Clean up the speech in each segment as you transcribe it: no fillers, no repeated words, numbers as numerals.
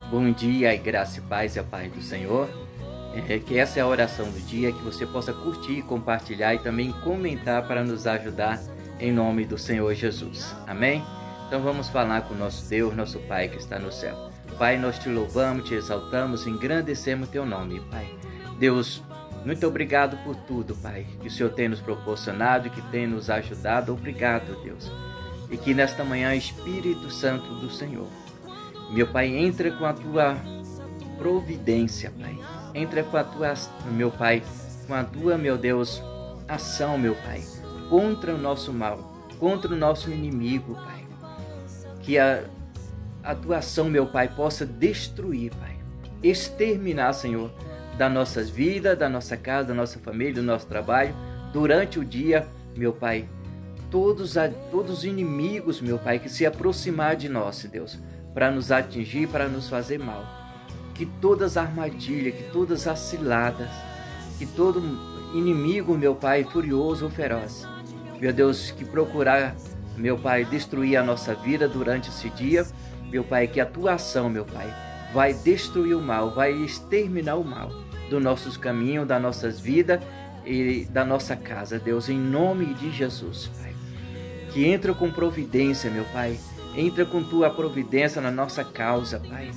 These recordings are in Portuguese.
Bom dia, graça e paz e a paz do Senhor. Que essa é a oração do dia, que você possa curtir, compartilhar e também comentar para nos ajudar em nome do Senhor Jesus. Amém? Então vamos falar com o nosso Deus, nosso Pai que está no céu. Pai, nós te louvamos, te exaltamos, engrandecemos teu nome, Pai. Deus, muito obrigado por tudo, Pai, que o Senhor tem nos proporcionado e que tem nos ajudado. Obrigado, Deus. E que nesta manhã, Espírito Santo do Senhor, meu Pai, entra com a tua providência, Pai. Entra com a tua, meu Pai, com a tua, meu Deus, ação, meu Pai, contra o nosso mal, contra o nosso inimigo, Pai. Que a tua ação, meu Pai, possa destruir, Pai, exterminar, Senhor, das nossas vidas, da nossa casa, da nossa família, do nosso trabalho, durante o dia, meu Pai, todos os inimigos, meu Pai, que se aproximar de nós, Deus, para nos atingir, para nos fazer mal. Que todas as armadilhas, que todas as ciladas, que todo inimigo, meu Pai, furioso ou feroz, meu Deus, que procurar, meu Pai, destruir a nossa vida durante esse dia, meu Pai, que a tua ação, meu Pai, vai destruir o mal, vai exterminar o mal dos nossos caminhos, das nossas vidas e da nossa casa, Deus, em nome de Jesus, Pai. Que entra com providência, meu Pai, entra com tua providência na nossa causa, Pai.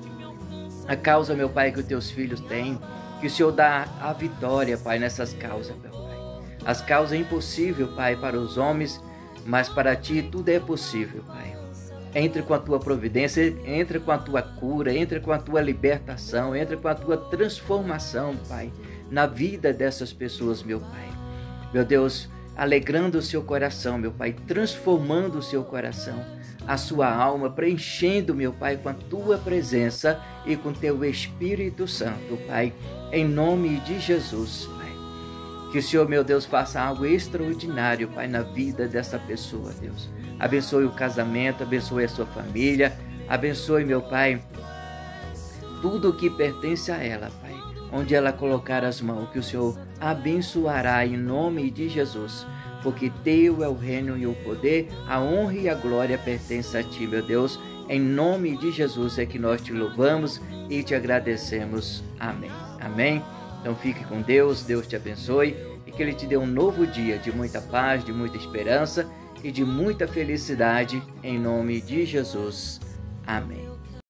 A causa, meu Pai, que os teus filhos têm, que o Senhor dá a vitória, Pai, nessas causas, meu Pai. As causas é impossível, Pai, para os homens, mas para ti tudo é possível, Pai. Entre com a tua providência, entre com a tua cura, entre com a tua libertação, entre com a tua transformação, Pai, na vida dessas pessoas, meu Pai. Meu Deus, alegrando o seu coração, meu Pai, transformando o seu coração, a sua alma, preenchendo, meu Pai, com a tua presença e com teu Espírito Santo, Pai, em nome de Jesus, Pai. Que o Senhor, meu Deus, faça algo extraordinário, Pai, na vida dessa pessoa, Deus. Abençoe o casamento, abençoe a sua família, abençoe, meu Pai, tudo o que pertence a ela, Pai. Onde ela colocar as mãos, que o Senhor abençoará em nome de Jesus. Porque teu é o reino e o poder, a honra e a glória pertencem a ti, meu Deus. Em nome de Jesus é que nós te louvamos e te agradecemos. Amém. Amém. Então fique com Deus, Deus te abençoe e que Ele te dê um novo dia de muita paz, de muita esperança e de muita felicidade. Em nome de Jesus. Amém.